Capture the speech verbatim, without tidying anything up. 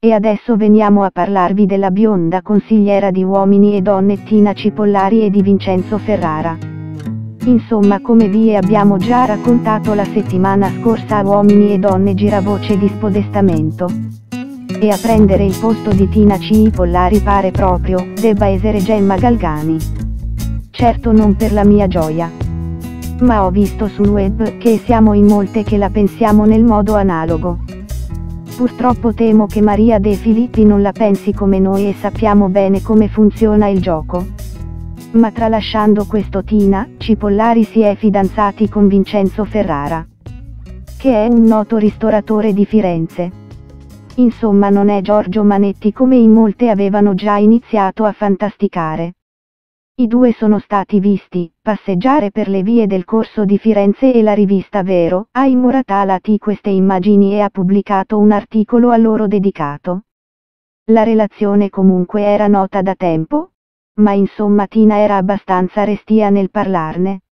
E adesso veniamo a parlarvi della bionda consigliera di uomini e donne Tina Cipollari e di Vincenzo Ferrara. Insomma, come vi abbiamo già raccontato la settimana scorsa, a Uomini e Donne gira voce di spodestamento. E a prendere il posto di Tina Cipollari pare proprio debba essere Gemma Galgani. Certo, non per la mia gioia. Ma ho visto sul web che siamo in molte che la pensiamo nel modo analogo. Purtroppo temo che Maria De Filippi non la pensi come noi e sappiamo bene come funziona il gioco. Ma tralasciando questo, Tina Cipollari si è fidanzati con Vincenzo Ferrara, che è un noto ristoratore di Firenze. Insomma, non è Giorgio Manetti come in molte avevano già iniziato a fantasticare. I due sono stati visti passeggiare per le vie del Corso di Firenze e la rivista Vero ha immortalati queste immagini e ha pubblicato un articolo a loro dedicato. La relazione comunque era nota da tempo, ma insomma Tina era abbastanza restia nel parlarne.